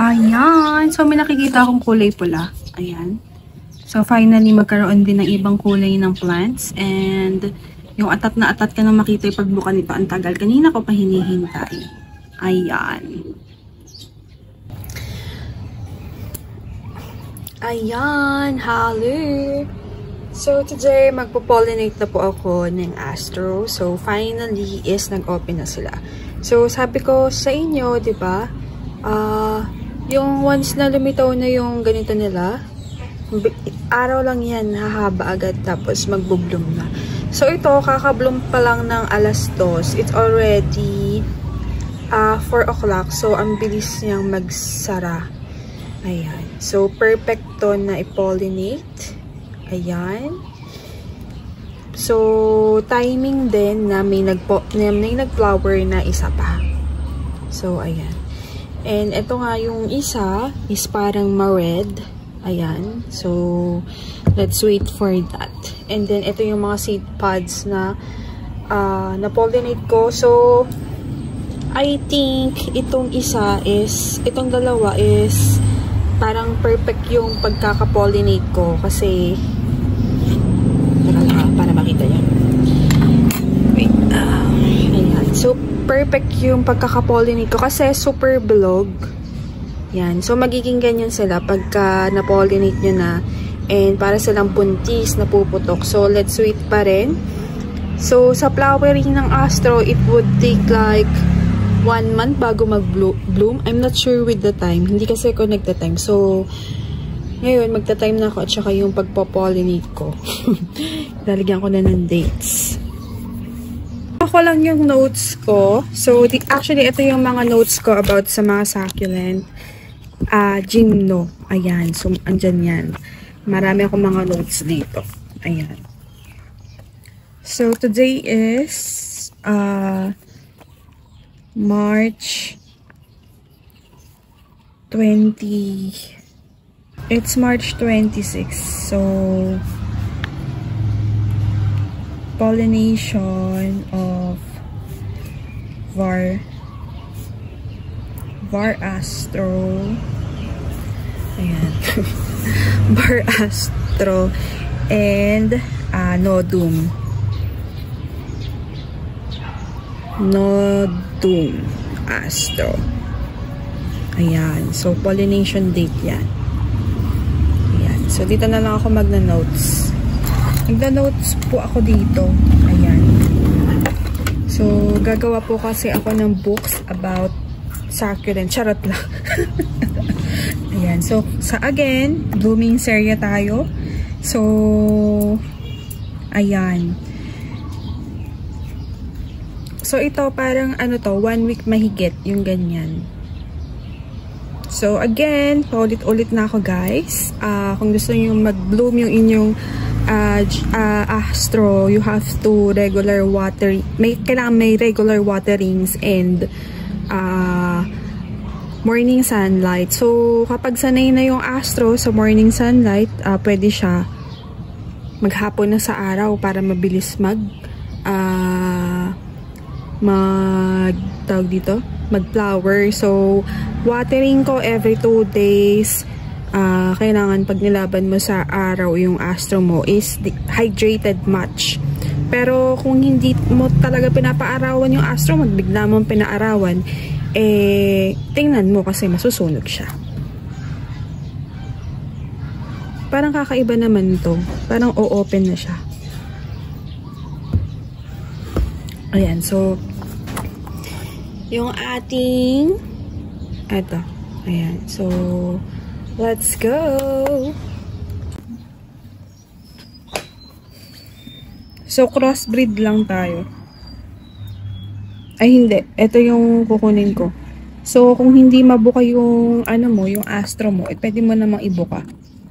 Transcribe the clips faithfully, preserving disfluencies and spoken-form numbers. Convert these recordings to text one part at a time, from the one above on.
Ayan. So, may nakikita akong kulay pula. Ayan. So, finally, magkaroon din ng ibang kulay ng plants. And, yung atat na atat ka na makita yung pagbuka nito. Ang tagal. Kanina ko pa hinihintay. Ayan. Ayan. Hello. So, today, magpo-pollinate na po ako ng Astro. So, finally, is nag-open na sila. So, sabi ko sa inyo, di ba? Ah... Uh, Yung once na lumitaw na yung ganito nila, araw lang yan, hahaba agad, tapos magbo-bloom na. So, ito, kaka-bloom pa lang ng alas dos. It's already uh, four o'clock. So, ang bilis niyang magsara. Ayan. So, perfect to na i-pollinate. Ayan. So, timing din na may nag-flower na isa pa. So, ayan. And ito nga yung isa is parang ma-red. Ayan. So, let's wait for that. And then, ito yung mga seed pods na uh, na-pollinate ko. So, I think itong isa is, itong dalawa is parang perfect yung pagkaka-pollinate ko. Kasi, teka lang para makita nyo. Wait. Uh, ayan. So, perfect yung pagkaka-pollinate ko kasi super bilog. Yan. So, magiging ganyan sila pagka na-pollinate nyo na. And para silang buntis na puputok. So, let's wait pa rin. So, sa flowering ng Astro, it would take like one month bago mag-bloom. I'm not sure with the time. Hindi kasi ako nagta-time. So, ngayon, magta-time na ako at saka yung pagpo-pollinate ko. Lalagyan ko na ng dates. Ako lang yung notes ko. So, the, actually, ito yung mga notes ko about sa mga succulent. Uh, gymno. Ayan. So, andyan yan. Marami akong mga notes dito. Ayan. So, today is uh, March twenty. It's March twenty-sixth. So, pollination of var var Astro. Ayan. Var Astro and uh, Nodum. Nodum Astro. Ayan. So, pollination date yan. Ayan. So, dito na lang ako magna-notes. Magna-notes po ako dito. Ayan. So, gagawa po kasi ako ng books about succulent. Charot lang. Ayan. So, sa again, blooming cereal tayo. So, ayan. So, ito parang ano to, one week mahigit yung ganyan. So, again, paulit-ulit na ako guys. Uh, kung gusto nyo mag-bloom yung inyong Uh, uh, Astro, you have to regular water, may kailangan may regular waterings and uh, morning sunlight. So, kapag sanay na yung Astro sa morning sunlight, uh, pwede siya maghapon na sa araw para mabilis mag uh, mag tawag dito, mag-flower. So, watering ko every two days. Uh, kailangan pag nilaban mo sa araw yung Astro mo is hydrated much. Pero kung hindi mo talaga pinapaarawan yung Astro, magbigla mong pinaarawan, eh, tingnan mo kasi masusunog siya. Parang kakaiba naman to. Parang o-open na siya. Ayan, so, yung ating, eto, ayan, so, let's go! So, crossbreed lang tayo. Ay, hindi. Ito yung kukunin ko. So, kung hindi mabuka yung, ano mo, yung Astro mo, eh, pwede mo namang ibuka.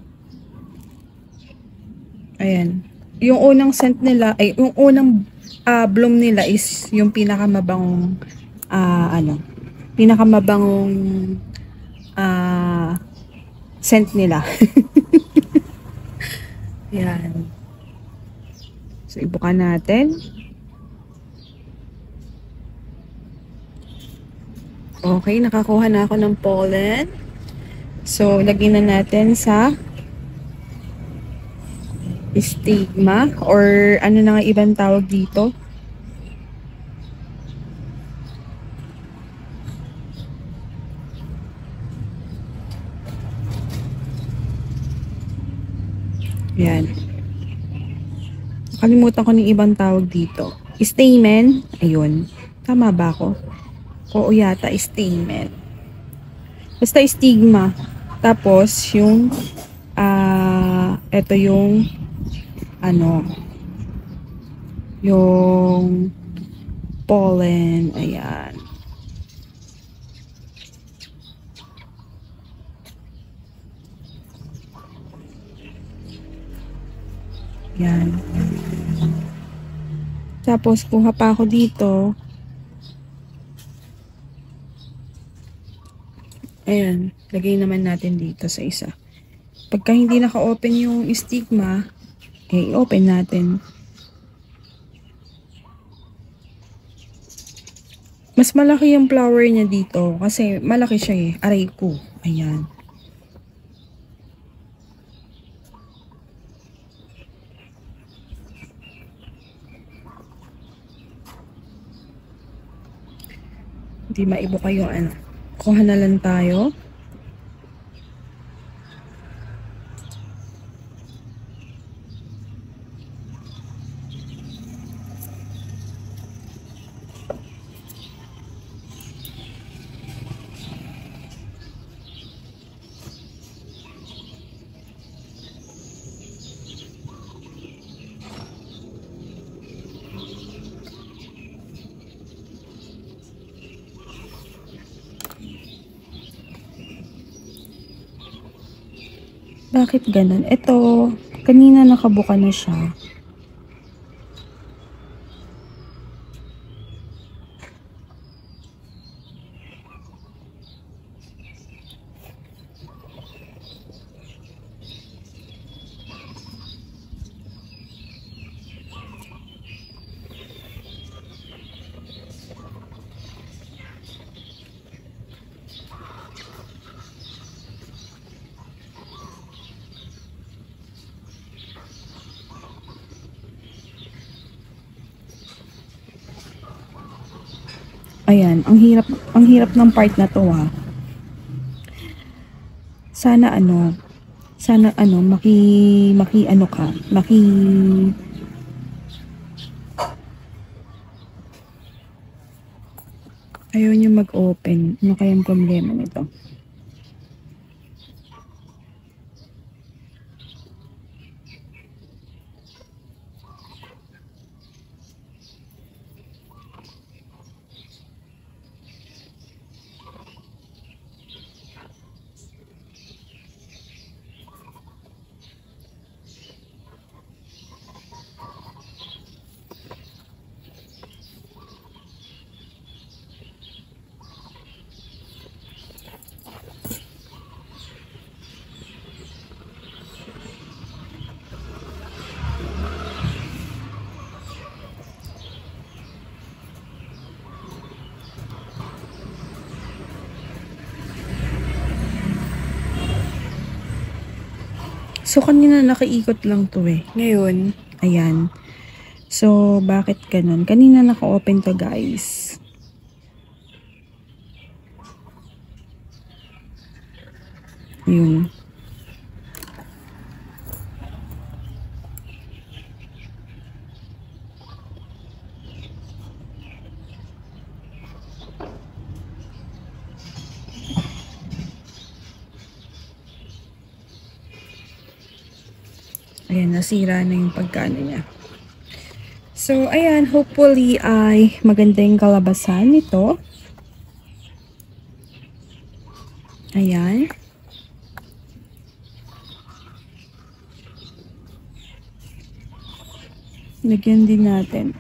Ayan. Yung unang scent nila, ay, yung unang uh, bloom nila is yung pinakamabangong, uh, ano, pinakamabangong, ah, uh, scent nila. Yan. So, ibuka natin. Okay, nakakuha na ako ng pollen. So, lagyan na natin sa stigma or ano na nga ibang tawag dito. Yan. Nakalimutan ko ng ibang tawag dito. Stamen. Ayun. Tama ba ako? Oo yata, stamen. Basta stigma. Tapos, yung ah, uh, ito yung ano yung pollen. Ayan. Yan. Tapos, kuha pa ako dito. Ayan. Lagay naman natin dito sa isa. Pagka hindi naka-open yung stigma, eh, open natin. Mas malaki yung flower niya dito. Kasi malaki siya eh. Aray ko. Ayan. Hindi maibuka yung ano. Kuha na lang tayo. Bakit ganun? Ito, kanina nakabuka na siya. Ayan, ang hirap, ang hirap ng part na to ha. Sana ano, sana ano, maki, maki ano ka, maki, ayaw niyo mag-open. Ano kayang problema nito? So, kanina nakaikot lang to eh. Ngayon, ayan. So, bakit ganun? Kanina naka-open to guys. Yun. Ayan, nasira na yung pagkano niya. So, ayan, hopefully ay maganda yung kalabasan nito. Ayan. Lagyan din natin.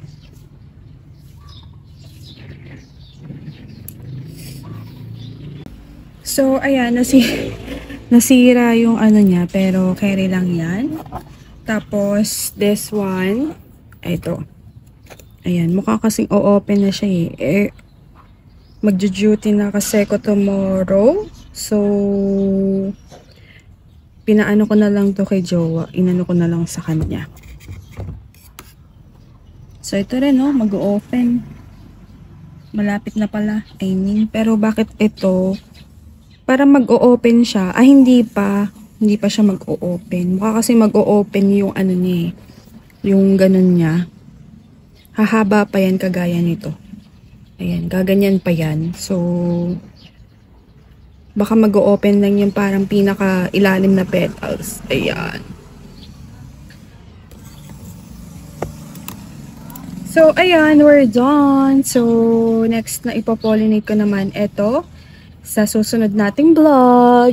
So, ayan, nasi nasira yung ano niya, pero carry lang yan. Tapos, this one, ito. Ayan, mukha kasing o-open na siya eh. eh Magjo-duty na kasi ko tomorrow. So, pinaano ko na lang to kay Jowa. Inano ko na lang sa kanya. So, ito rin, no? Mag-o-open. Malapit na pala. I mean, pero bakit ito? Para mag-o-open siya. Ah, hindi pa. Hindi pa siya mag-o-open. Mukha kasi mag-o-open yung ano niya eh. Yung ganun niya. Hahaba pa yan kagaya nito. Ayan, gaganyan pa yan. So, baka mag-o-open lang yung parang pinaka-ilalim na petals. Ayan. So, ayan, we're done. So, next na ipopollinate ko naman ito sa susunod nating vlog.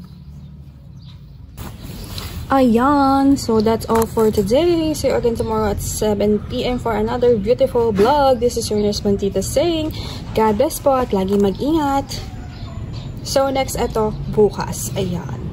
Ayan, so that's all for today. See you again tomorrow at seven p m for another beautiful vlog. This is your nurse Mantita saying, God bless po at lagi mag-ingat. So, next ito, bukas. Ayan.